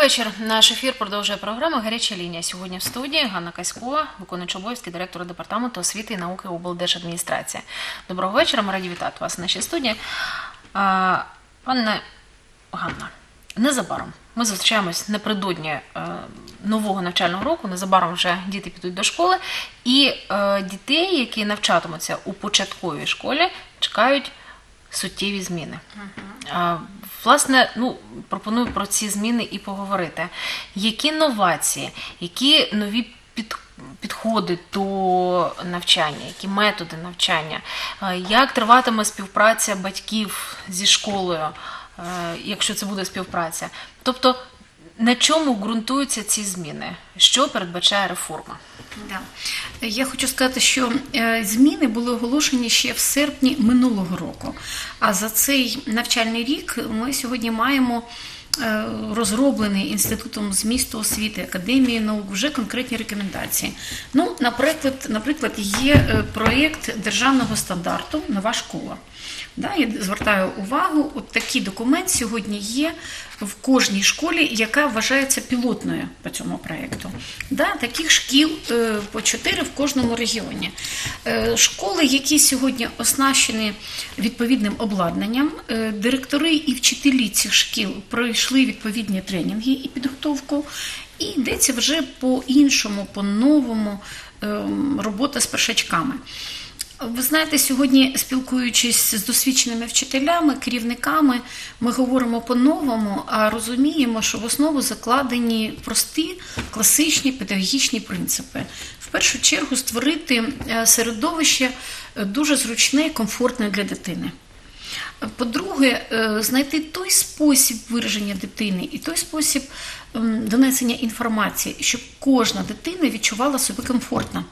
вечір. Наш ефір продовжує програма «Гаряча лінія». Сьогодні в студії Ганна Каськова, виконуюча обов'язки директора Департаменту освіти і науки облдержадміністрації. Доброго вечора, ми раді вітати вас в нашій студії. Пане Ганна, незабаром ми зустрічаємось напередодні нового навчального року, незабаром вже діти підуть до школи, і дітей, які навчатимуться у початковій школі, чекають суттєві зміни. Власне, пропоную про ці зміни і поговорити. Які новації, які нові підходи до навчання, які методи навчання, як триватиме співпраця батьків зі школою, якщо це буде співпраця. Тобто, на чому ґрунтуються ці зміни? Що передбачає реформа? Я хочу сказати, що зміни були оголошені ще в серпні минулого року. А за цей навчальний рік ми сьогодні маємо розроблений Інститутом змісту освіти, Академією наук вже конкретні рекомендації. Наприклад, є проєкт державного стандарту «Нова школа». Я звертаю увагу, от такий документ сьогодні є в кожній школі, яка вважається пілотною по цьому проєкту. Таких шкіл по 4 в кожному регіоні. Школи, які сьогодні оснащені відповідним обладнанням, директори і вчителі цих шкіл пройшли відповідні тренінги і підготовку, і йдеться вже по-іншому, по-новому робота з першачками. Ви знаєте, сьогодні, спілкуючись з досвідченими вчителями, керівниками, ми говоримо по-новому, а розуміємо, що в основу закладені прості, класичні педагогічні принципи. В першу чергу створити середовище дуже зручне і комфортне для дитини. По-друге, знайти той спосіб вираження дитини і той спосіб донесення інформації, щоб кожна дитина відчувала себе комфортно.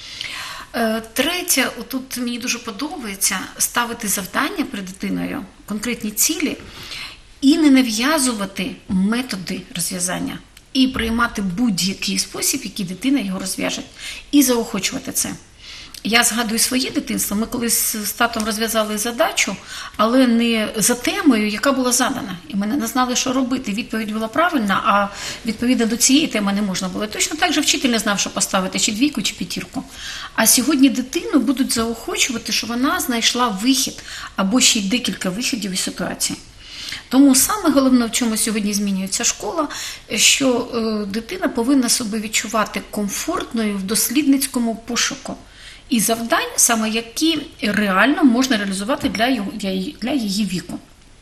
Третє, тут мені дуже подобається ставити завдання перед дитиною, конкретні цілі, і не нав'язувати методи розв'язання, і приймати будь-який спосіб, який дитина його розв'яже, і заохочувати це. Я згадую своє дитинство, ми колись з татом розв'язали задачу, але не за темою, яка була задана. І ми не знали, що робити. Відповідь була правильна, а відповідно до цієї теми не можна було. Точно так же вчитель не знав, що поставити, чи 2, чи 5. А сьогодні дитину будуть заохочувати, що вона знайшла вихід, або ще й декілька виходів із ситуації. Тому саме головне, в чому сьогодні змінюється школа, що дитина повинна себе відчувати комфортною в дослідницькому пошуку. І завдань, саме які реально можна реалізувати для її віку.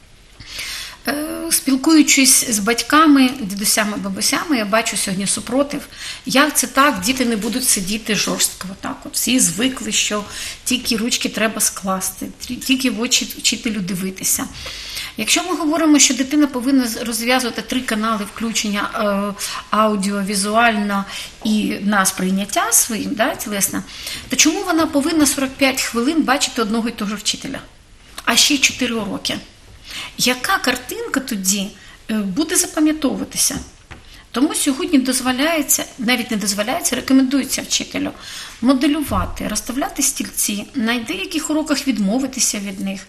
Спілкуючись з батьками, дідусями, бабусями, я бачу сьогодні супротив. Як це так? Діти не будуть сидіти жорстко. Всі звикли, що тільки ручки треба скласти, тільки в очі вчителю дивитися. Якщо ми говоримо, що дитина повинна розв'язувати 3 канали включення аудіо, візуально і на сприйняття своїм, тілесно, то чому вона повинна 45 хвилин бачити одного і того ж вчителя? А ще 4 уроки. Яка картинка тоді буде запам'ятовуватися? Тому сьогодні дозволяється, навіть не дозволяється, рекомендується вчителю моделювати, розставляти стільці, на деяких уроках відмовитися від них,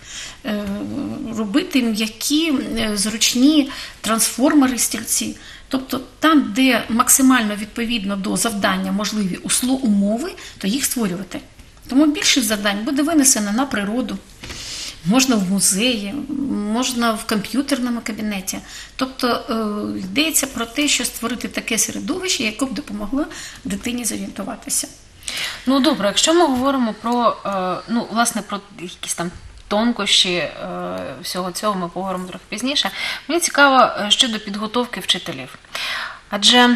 робити м'які, зручні трансформери стільці. Тобто там, де максимально відповідно до завдання можливі умови, то їх створювати. Тому більшість завдань буде винесено на природу. Можна в музеї, можна в комп'ютерному кабінеті. Тобто йдеться про те, що створити таке середовище, яке б допомогло дитині зорієнтуватися. Добре, якщо ми говоримо про, власне, про якісь там тонкощі всього цього, ми поговоримо трохи пізніше. Мені цікаво щодо підготовки вчителів. Адже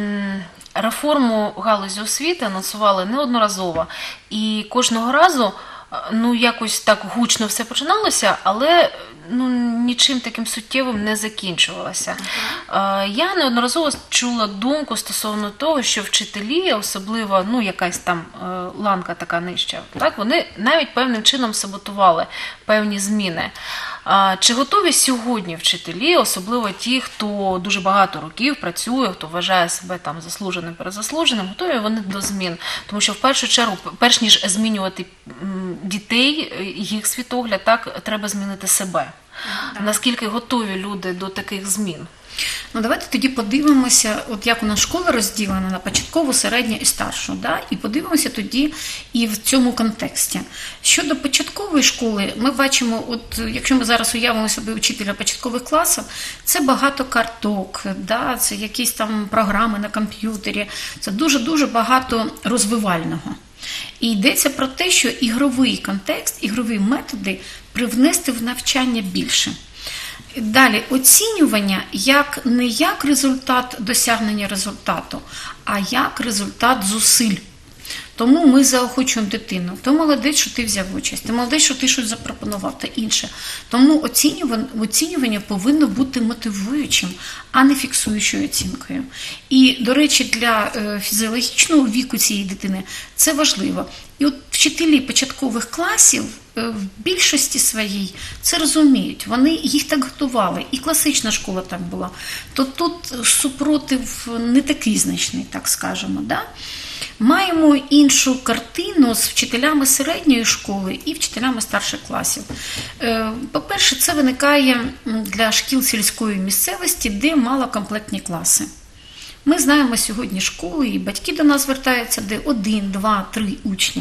реформу галузі освіти анонсували неодноразово, і кожного разу якось так гучно все починалося, але нічим таким суттєвим не закінчувалося. Я неодноразово чула думку стосовно того, що вчителі, особливо якась там ланка така нижча, вони навіть певним чином саботували певні зміни. Чи готові сьогодні вчителі, особливо ті, хто дуже багато років працює, хто вважає себе там заслуженим, перезаслуженим, готові вони до змін? Тому що в першу чергу, перш ніж змінювати дітей, їх світогляд, треба змінити себе. Наскільки готові люди до таких змін? Ну, давайте тоді подивимося, от як у нас школа розділена на початкову, середню і старшу, да? І подивимося тоді і в цьому контексті. Щодо початкової школи, ми бачимо, от якщо ми зараз уявимо собі учителя початкових класів, це багато карток, да? Це якісь там програми на комп'ютері, це дуже-дуже багато розвивального. І йдеться про те, що ігровий контекст, ігрові методи привнести в навчання більше. Далі, оцінювання не як результат досягнення результату, а як результат зусиль. Тому ми заохочуємо дитину. Ти молодець, що ти взяв участь, ти молодець, що ти щось запропонував та інше. Тому оцінювання повинно бути мотивуючим, а не фіксуючою оцінкою. І, до речі, для фізіологічного віку цієї дитини це важливо. І от вчителі початкових класів в більшості своїй це розуміють. Вони їх так готували. І класична школа так була. То тут супротив не такий значний, так скажемо. Да? Маємо іншу картину з вчителями середньої школи і вчителями старших класів. По-перше, це виникає для шкіл сільської місцевості, де малокомплектні класи. Ми знаємо сьогодні школи, і батьки до нас звертаються, де 1, 2, 3 учні.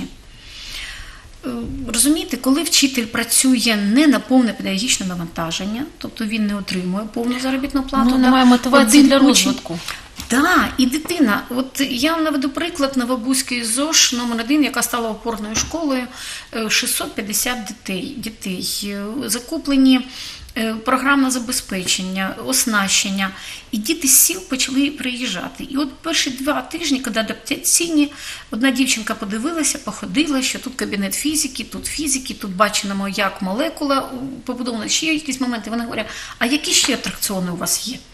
Розумієте, коли вчитель працює не на повне педагогічне навантаження, тобто він не отримує повну заробітну плату. Ну, немає мотивації для розвитку. Так, і дитина. От я вам наведу приклад Новобузької ЗОЖ номер 1, яка стала опорною школою, 650 дітей. Закуплені програмне забезпечення, оснащення. І діти з сіл почали приїжджати. І от перші 2 тижні, коли адаптаційні, одна дівчинка подивилася, походила, що тут кабінет фізики, тут бачимо, як молекула побудована, ще якісь моменти. Вона говорить, а які ще атракціони у вас є?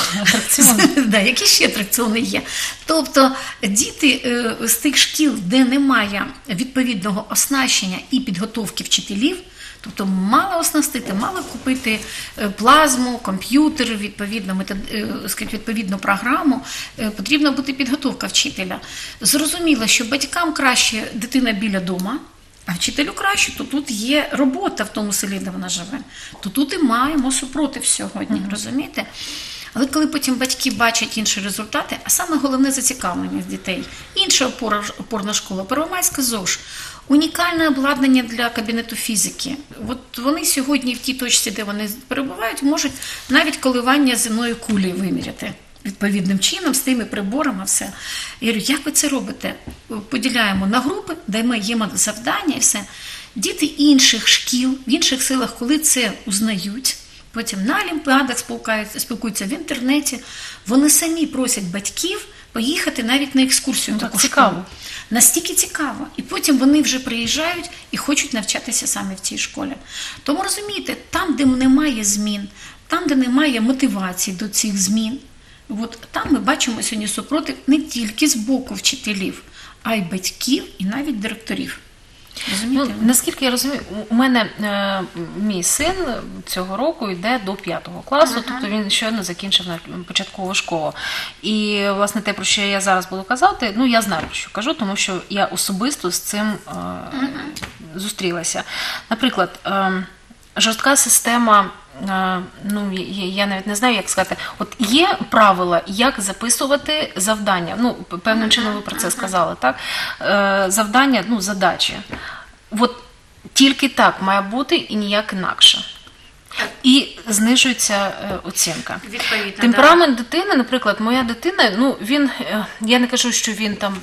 Які ще атракціони є? Тобто діти з тих шкіл, де немає відповідного оснащення і підготовки вчителів, тобто мало оснастити, мало купити плазму, комп'ютер, відповідну програму, потрібна бути підготовка вчителя. Зрозуміло, що батькам краще дитина біля дома, а вчителю краще, то тут є робота в тому селі, де вона живе. То тут і маємо супротив сьогодні, розумієте? Але коли потім батьки бачать інші результати, а саме головне зацікавлення з дітей, інша опорна школа, Первомайська ЗОЖ, унікальне обладнання для кабінету фізики. От вони сьогодні в тій точці, де вони перебувають, можуть навіть коливання земної кулі виміряти відповідним чином, з тими приборами, все. Я говорю, як ви це робите? Поділяємо на групи, даємо їм завдання і все. Діти інших шкіл, в інших силах, коли це узнають, потім на олімпіадах спілкуються в інтернеті, вони самі просять батьків поїхати навіть на екскурсію. Так цікаво. Настільки цікаво. І потім вони вже приїжджають і хочуть навчатися саме в цій школі. Тому, розумієте, там, де немає змін, там, де немає мотивації до цих змін, от там ми бачимо сьогодні супротив не тільки з боку вчителів, а й батьків, і навіть директорів. Ну, наскільки я розумію, у мене мій син цього року йде до 5 класу, тобто він щойно закінчив початкову школу. І, власне, те, про що я зараз буду казати, ну, я знаю, про що кажу, тому що я особисто з цим зустрілася. Наприклад, жорстка система, ну, я навіть не знаю, як сказати, от є правила, як записувати завдання, ну, певним чином ви про це сказали, так? Завдання, ну, задачі. От тільки так має бути і ніяк інакше. І знижується оцінка. Темперамент дитини, наприклад, моя дитина, ну, він, я не кажу, що він там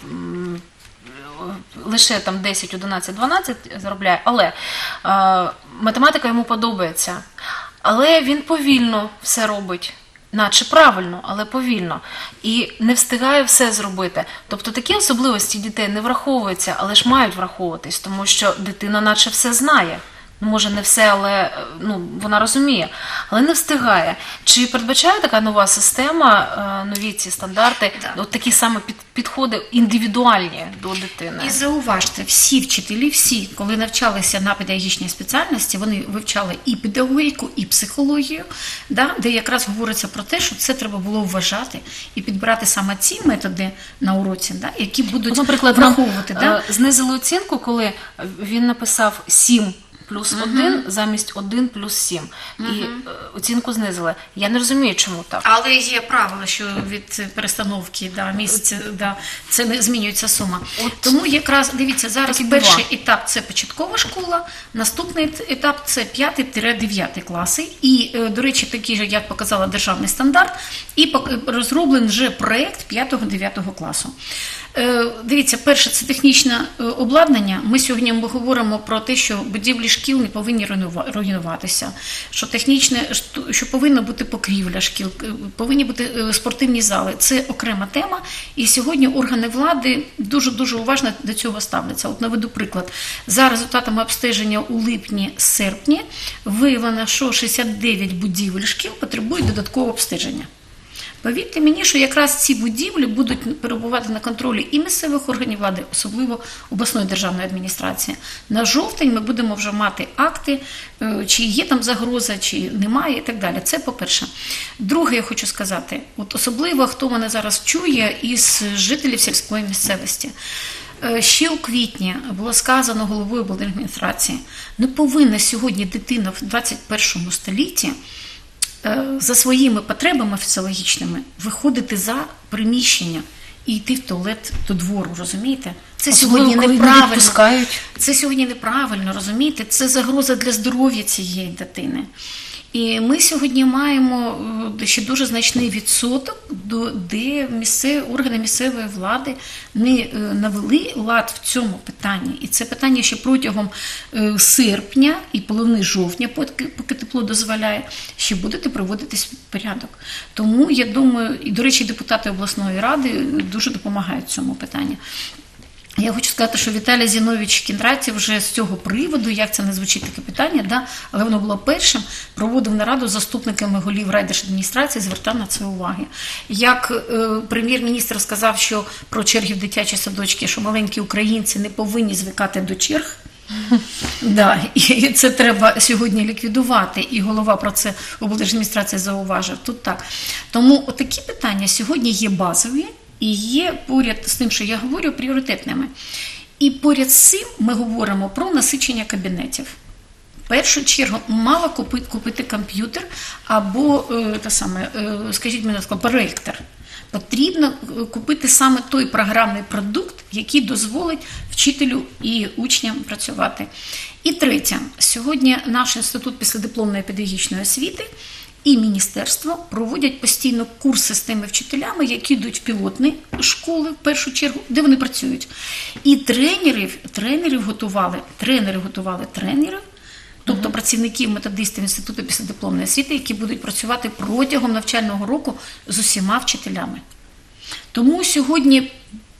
лише там 10, 11, 12 заробляє, але математика йому подобається. Але він повільно все робить, наче правильно, але повільно. І не встигає все зробити. Тобто такі особливості дітей не враховуються, але ж мають враховуватись, тому що дитина наче все знає. Ну, може, не все, але ну, вона розуміє, але не встигає. Чи передбачає така нова система, нові ці стандарти, от такі саме підходи індивідуальні до дитини? І зауважте, всі вчителі, коли навчалися на педагогічній спеціальності, вони вивчали і педагогіку, і психологію, да, де якраз говориться про те, що це треба було вважати і підбирати саме ці методи на уроці, да, які будуть, наприклад, враховувати. Знизили оцінку, коли він написав 7 плюс 1 замість 1 плюс 7. І оцінку знизили. Я не розумію, чому так. Але є правило, що від перестановки місць це не змінюється сума. Тому якраз, дивіться, зараз перший етап – це початкова школа, наступний етап – це 5-9 класи. І, до речі, такий же, як показала державний стандарт, і розроблений вже проєкт 5-9 класу. Дивіться, перше – це технічне обладнання. Ми сьогодні говоримо про те, що будівлі шкіл не повинні руйнуватися, що повинна бути покрівля шкіл, повинні бути спортивні зали. Це окрема тема, і сьогодні органи влади дуже-дуже уважно до цього ставляться. От наведу приклад. За результатами обстеження у липні-серпні виявлено, що 69 будівель шкіл потребують додаткового обстеження. Повірте мені, що якраз ці будівлі будуть перебувати на контролі і місцевих органів влади, особливо обласної державної адміністрації. На жовтень ми будемо вже мати акти, чи є там загроза, чи немає і так далі. Це по-перше. Друге, я хочу сказати, от особливо, хто мене зараз чує із жителів сільської місцевості. Ще у квітні було сказано головою облдержадміністрації, не повинна сьогодні дитина в 21 столітті за своїми потребами фізіологічними виходити за приміщення і йти в туалет до двору, розумієте? Це сьогодні неправильно. Це сьогодні неправильно, розумієте? Це загроза для здоров'я цієї дитини. І ми сьогодні маємо ще дуже значний відсоток, де органи місцевої влади не навели лад в цьому питанні. І це питання ще протягом серпня і половини жовтня, поки тепло дозволяє, ще буде приводитись порядок. Тому, я думаю, і, до речі, депутати обласної ради дуже допомагають в цьому питанні. Я хочу сказати, що Віталій Зіновійович Кіндратів вже з цього приводу, як це не звучить таке питання, але воно було першим, проводив нараду з заступниками голів райдержадміністрації, звертав на це уваги. Як прем'єр-міністр сказав, що про черги в дитячі садочки, що маленькі українці не повинні звикати до черг, і це треба сьогодні ліквідувати, і голова про це облдержадміністрації зауважив. Тут так. Тому такі питання сьогодні є базові, і є поряд з тим, що я говорю, пріоритетними. І поряд з цим ми говоримо про насичення кабінетів. В першу чергу мало купити комп'ютер або, скажіть мені, проєктор. Потрібно купити саме той програмний продукт, який дозволить вчителю і учням працювати. І третє. Сьогодні наш інститут післядипломної педагогічної освіти і міністерство проводять постійно курси з тими вчителями, які йдуть в пілотні школи, в першу чергу, де вони працюють. І тренерів готували тренерів, тобто працівників, методистів Інституту післядипломної освіти, які будуть працювати протягом навчального року з усіма вчителями. Тому сьогодні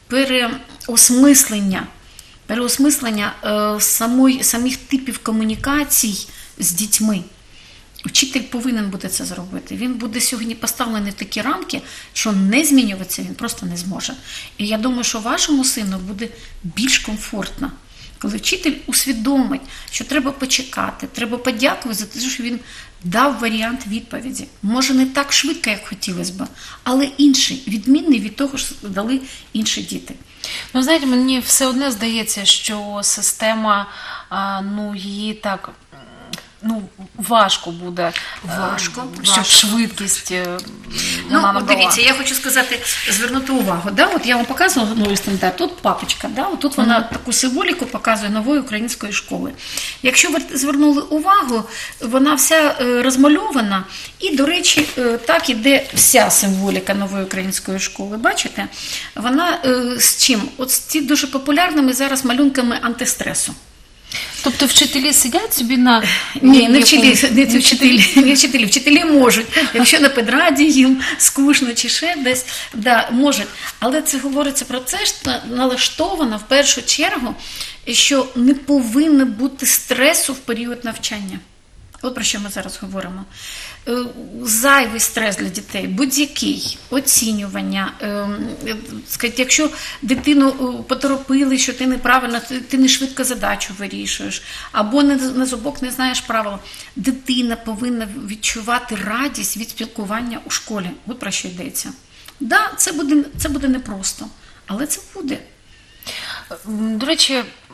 переосмислення самих типів комунікацій з дітьми. Вчитель повинен буде це зробити. Він буде сьогодні поставлений в такі рамки, що не змінюватися він просто не зможе. І я думаю, що вашому сину буде більш комфортно, коли вчитель усвідомить, що треба почекати, треба подякувати за те, що він дав варіант відповіді. Може, не так швидко, як хотілося б, але інший, відмінний від того, що дали інші діти. Ну, знаєте, мені все одне здається, що система, її так... важко буде, щоб швидкість вона набрала. Дивіться, я хочу сказати, звернути увагу. От я вам показувала новий стандарт, тут папочка, тут вона таку символіку показує нової української школи. Якщо ви звернули увагу, вона вся розмальована і, до речі, так іде вся символіка нової української школи. Бачите? Вона з чим? От з ці дуже популярними зараз малюнками антистресу. Тобто вчителі сидять собі на... Ні, не вчителі. Вчителі можуть. Якщо на педраді їм скучно чи ще десь, можуть. Але це говориться про те, що налаштовано в першу чергу, що не повинно бути стресу в період навчання. От про що ми зараз говоримо. Зайвий стрес для дітей, будь-який, оцінювання. Якщо дитину поторопили, що ти неправильно, ти не швидко задачу вирішуєш, або на зубок не знаєш правил. Дитина повинна відчувати радість від спілкування у школі. От про що йдеться. Це буде непросто, але це буде. До речі,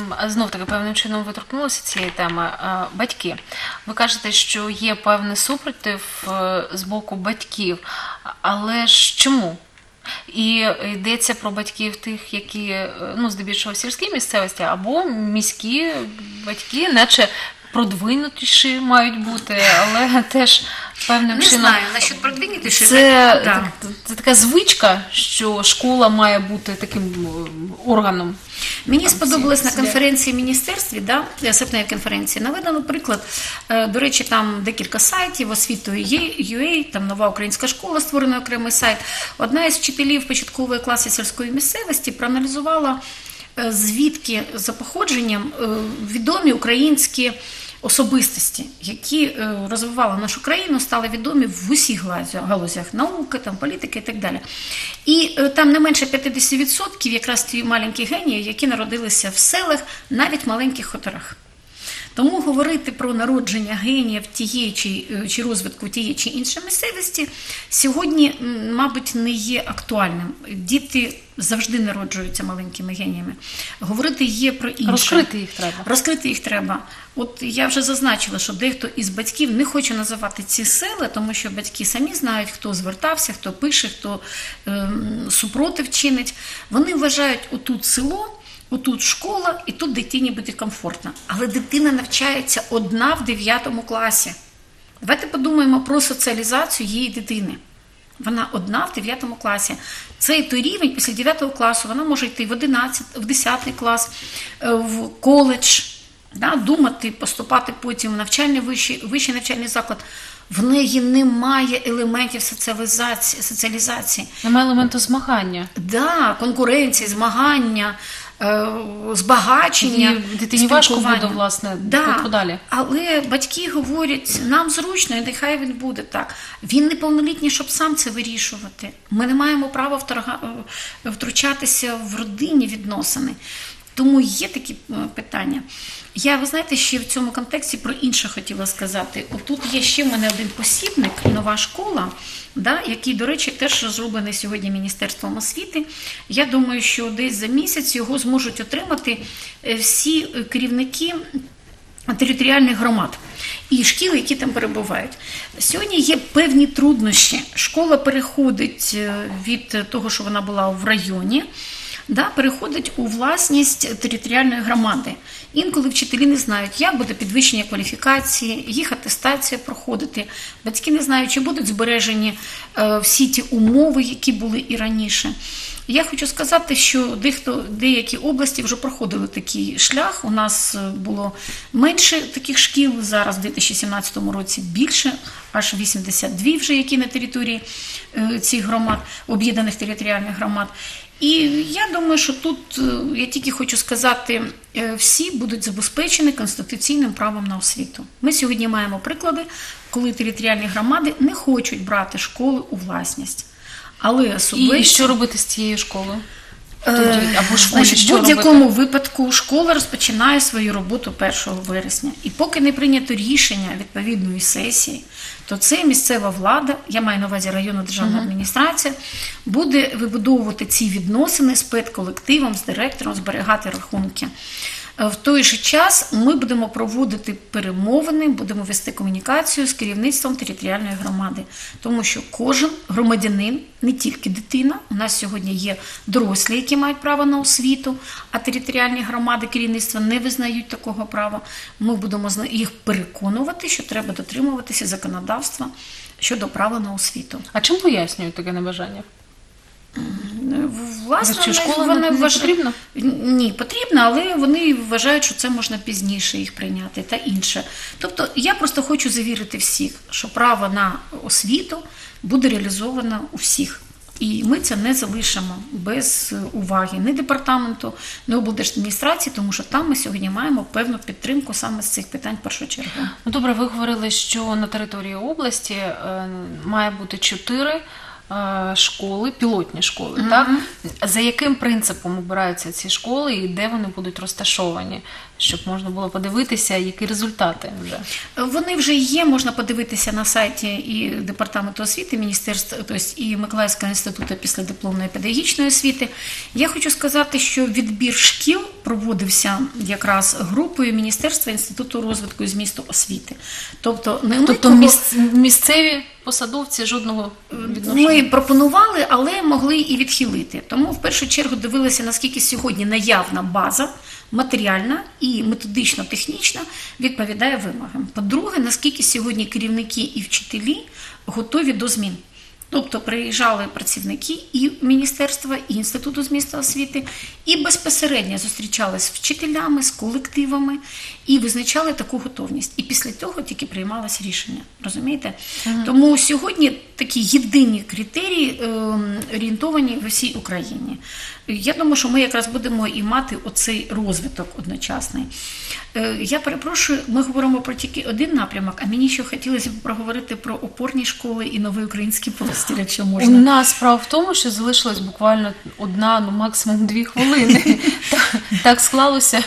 знов-таки певним чином ви торкнулися цієї теми. Батьки. Ви кажете, що є певний супротив з боку батьків, але ж чому? І йдеться про батьків тих, які, здебільшого в сільській місцевості, або міські батьки, наче продвинутіші мають бути, але теж певним чином... Не знаю, насчет продвинутіші. Це така звичка, що школа має бути таким органом. Мені сподобалось на конференції в міністерстві, серпневій конференції, наведено приклад, до речі, там декілька сайтів, освіту.ua, там нова українська школа, створений окремий сайт. Одна із вчителів початкової класи сільської місцевості проаналізувала, звідки за походженням відомі українські особистості, які розвивали нашу країну, стали відомі в усіх галузях науки, там, політики і так далі. І там не менше 50% якраз ті маленькі генії, які народилися в селах, навіть в маленьких хуторах. Тому говорити про народження геніїв тієї чи розвитку тієї чи іншої місцевості сьогодні, мабуть, не є актуальним. Діти завжди народжуються маленькими геніями. Говорити є про інше. Розкрити їх треба. От я вже зазначила, що дехто із батьків не хоче називати ці села, тому що батьки самі знають, хто звертався, хто пише, хто супротив чинить. Вони вважають, отут село, отут школа, і тут дитині буде комфортно. Але дитина навчається одна в 9 класі. Давайте подумаємо про соціалізацію її дитини. Вона одна в 9 класі. Цей той рівень після 9 класу, вона може йти в 11, в 10 клас, в коледж, думати, поступати потім в вищий навчальний заклад. В неї немає елементів соціалізації. Немає елементу змагання. Конкуренції, змагання, збагачення. Дитині важко буде, власне, подалі. Але батьки говорять, нам зручно, і нехай він буде так. Він неповнолітній, щоб сам це вирішувати. Ми не маємо права втручатися в родинні відносини. Тому є такі питання. Ви знаєте, ще в цьому контексті про інше хотіла сказати. Тут є ще в мене один посібник «Нова школа», який, до речі, теж розроблений сьогодні Міністерством освіти. Я думаю, що десь за місяць його зможуть отримати всі керівники територіальних громад і шкіл, які там перебувають. Сьогодні є певні труднощі. Школа переходить від того, що вона була в районі, переходить у власність територіальної громади. Інколи вчителі не знають, як буде підвищення кваліфікації, їх атестація проходити. Батьки не знають, чи будуть збережені всі ті умови, які були і раніше. Я хочу сказати, що деякі області вже проходили такий шлях. У нас було менше таких шкіл, зараз в 2017 році більше, аж 82 вже, які на території цих громад, об'єднаних територіальних громад. І я думаю, що тут, я тільки хочу сказати, всі будуть забезпечені конституційним правом на освіту. Ми сьогодні маємо приклади, коли територіальні громади не хочуть брати школи у власність. І що робити з цією школою? В будь-якому випадку школа розпочинає свою роботу 1 вересня. І поки не прийнято рішення відповідної сесії, то це місцева влада, я маю на увазі районна державна адміністрація, буде вибудовувати ці відносини з педколективом, з директором, зберігати рахунки. В той же час ми будемо проводити перемовини, будемо вести комунікацію з керівництвом територіальної громади. Тому що кожен громадянин, не тільки дитина, у нас сьогодні є дорослі, які мають право на освіту, а територіальні громади, керівництва не визнають такого права. Ми будемо їх переконувати, що треба дотримуватися законодавства щодо права на освіту. А чим пояснюють таке небажання? Власне, школа не потрібна? Ні, потрібна, але вони вважають, що це можна пізніше їх прийняти та інше. Тобто я просто хочу завірити всіх, що право на освіту буде реалізовано у всіх. І ми це не залишимо без уваги ні департаменту, ні облдержадміністрації, тому що там ми сьогодні маємо певну підтримку саме з цих питань в першу чергу. Добре, ви говорили, що на території області має бути 4 школи, пілотні школи, так? За яким принципом обираються ці школи і де вони будуть розташовані? щоб можна було подивитися, які результати вже? Вони вже є, можна подивитися на сайті і Департаменту освіти, Міністерства, тобто і Миколаївського інституту післядипломної педагогічної освіти. Я хочу сказати, що відбір шкіл проводився якраз групою Міністерства інституту розвитку і змісту освіти. Тобто місцеві посадовці жодного відношення? Ми пропонували, але могли і відхилити. Тому в першу чергу дивилися, наскільки сьогодні наявна база, матеріальна і методично-технічна, відповідає вимогам. По-друге, наскільки сьогодні керівники і вчителі готові до змін. Тобто приїжджали працівники і Міністерства, і Інституту змісту освіти, і безпосередньо зустрічались з вчителями, з колективами, і визначали таку готовність. І після того тільки приймалось рішення. Розумієте? Тому сьогодні такі єдині критерії орієнтовані в усій Україні. Я думаю, що ми якраз будемо і мати оцей розвиток одночасний. Я перепрошую, ми говоримо про тільки один напрямок, а мені ще хотілося б проговорити про опорні школи і новий український простір, якщо можна. У нас справа в тому, що залишилось буквально 1, ну максимум 2 хвилини. Так склалося.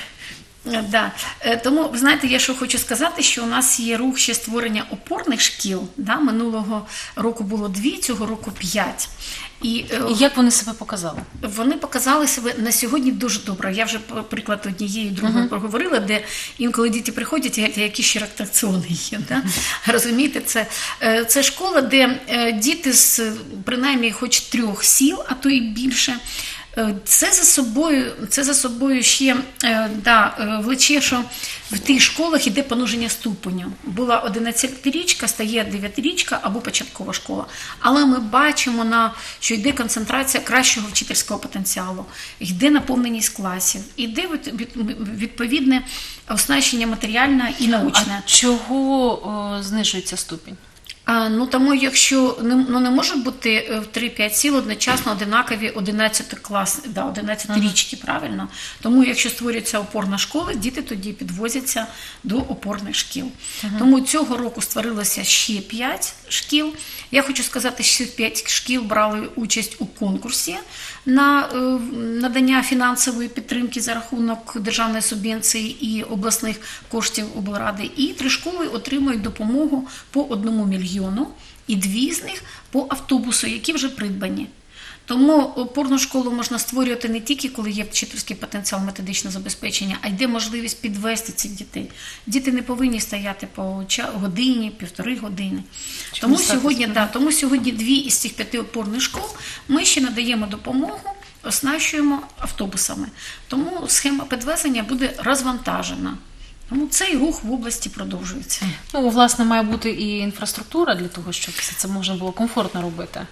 Да. Тому, ви знаєте, я що хочу сказати, що у нас є рух ще створення опорних шкіл. Да? Минулого року було 2, цього року 5. І як вони себе показали? Вони показали себе на сьогодні дуже добре. Я вже приклад однієї, другої проговорила, де інколи діти приходять і говорять, які ще атракціони є. Да? Розумієте, це школа, де діти з принаймні хоч 3 сіл, а то і більше. Це за собою ще влече, що в тих школах йде пониження ступеню. Була 11-річка, стає 9-річка або початкова школа. Але ми бачимо, що йде концентрація кращого вчительського потенціалу, йде наповненість класів, йде відповідне оснащення матеріальне і научне. А чого знижується ступінь? Тому якщо не може бути в 3-5 сіл одночасно одинакові 11-річки, правильно? Тому якщо створюється опорна школа, діти тоді підвозяться до опорних шкіл. Тому цього року створилося ще 5 шкіл. Я хочу сказати, що 5 шкіл брали участь у конкурсі на надання фінансової підтримки за рахунок державної субвенції і обласних коштів облради. І 3 школи отримують допомогу по 1 мільйону, і 2 з них по автобусу, які вже придбані. Тому опорну школу можна створювати не тільки, коли є вчительський потенціал, методичне забезпечення, а йде можливість підвести цих дітей. Діти не повинні стояти по годині, 1,5 години. Тому сьогодні 2 із цих 5 опорних школ ми ще надаємо допомогу, оснащуємо автобусами. Тому схема підвезення буде розвантажена. Тому цей рух в області продовжується. Власне, має бути і інфраструктура для того, щоб все це можна було комфортно робити.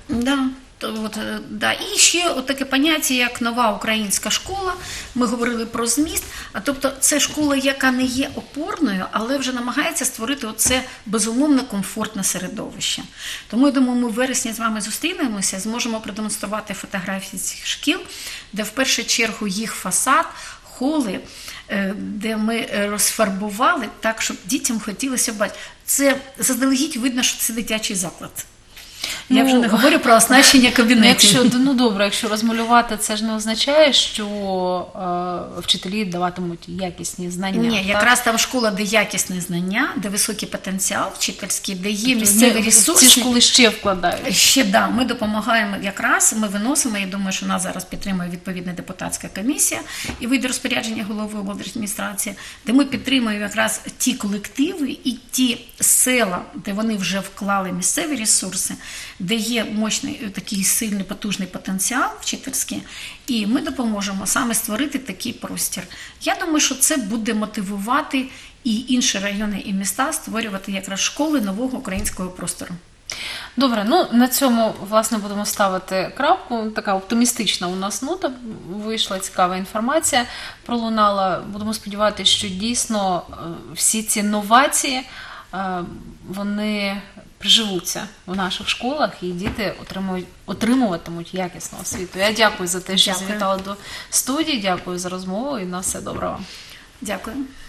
Да. І ще таке поняття, як нова українська школа. Ми говорили про зміст. Тобто це школа, яка не є опорною, але вже намагається створити оце безумовно комфортне середовище. Тому, я думаю, ми в вересні з вами зустрінемося, зможемо продемонструвати фотографії цих шкіл, де в першу чергу їх фасад, холи, де ми розфарбували так, щоб дітям хотілося бачити. Це заздалегідь видно, що це дитячий заклад. Я вже не говорю про оснащення кабінетів. Якщо розмалювати, це ж не означає, що вчителі даватимуть якісні знання. Ні, якраз там школа, де якісне знання, де високий потенціал вчительський, де є місцеві ресурси. Ці школи ще вкладають. Ми допомагаємо якраз, ми виносимо, я думаю, що нас зараз підтримує відповідна депутатська комісія і вийде розпорядження голови облдержадміністрації, де ми підтримуємо якраз ті колективи і ті села, де вони вже вклали місцеві ресурси, де є мощний, такий сильний, потужний потенціал вчительський, і ми допоможемо саме створити такий простір. Я думаю, що це буде мотивувати і інші райони і міста створювати якраз школи нового українського простору. Добре, на цьому, власне, будемо ставити крапку. Така оптимістична у нас нота вийшла, цікава інформація пролунала. Будемо сподіватися, що дійсно всі ці новації, вони приживуться в наших школах і діти отримуватимуть якісну освіту. Я дякую за те, що завітали до студії, дякую за розмову і на все добре вам. Дякую.